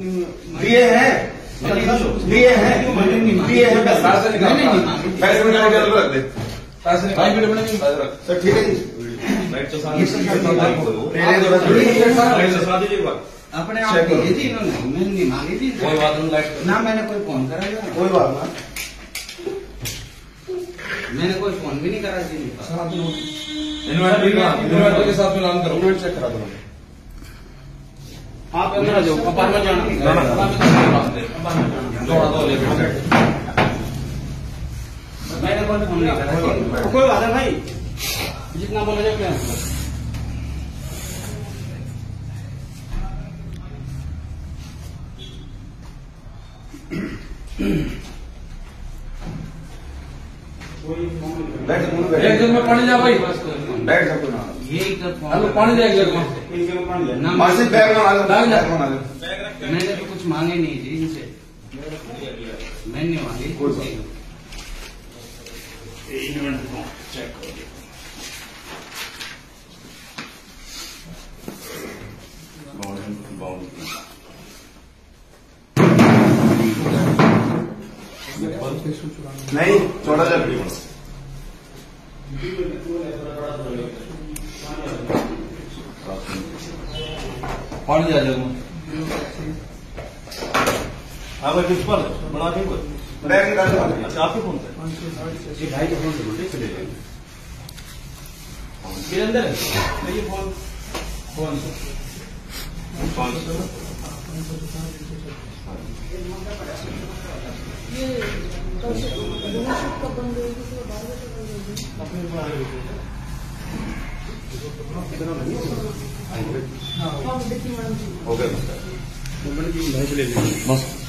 दिए हैं दिए हैं दिए हैं पैसे निकाल के रख दे पैसे निकाल सर ठीक है जी अपने आप दी थी इन्होंने, मैंने नहीं मांगी थी। कोई बात नहीं ना मैंने कोई फोन करा, कोई बात ना मैंने कोई फोन भी नहीं करा जी। इन्वर्टर के साथ में नाम करो, इन्वर्टर चेक करा दो आप अंदर आ जाओ, अपार्टमेंट जाना मैंने कोई फोन नहीं करा। कोई बात है भाई, जितना बोला जाए क्या एक जग में पानी जा भाई, बैठ जा कोई ना यही तो पानी जा एक जग में मासी बैग में आ जाओ। मैंने तो कुछ मांगे नहीं जी इनसे, मैंने नहीं मांगी। चेक करो नहीं 14,000 पानी जा जाएगा। हाँ भाई प्रिंसिपल बना दें बैग निकाल दो। अच्छा आपके फोन से भाई के फोन से चले जाएंगे अंदर ये फोन फोन से ओके बस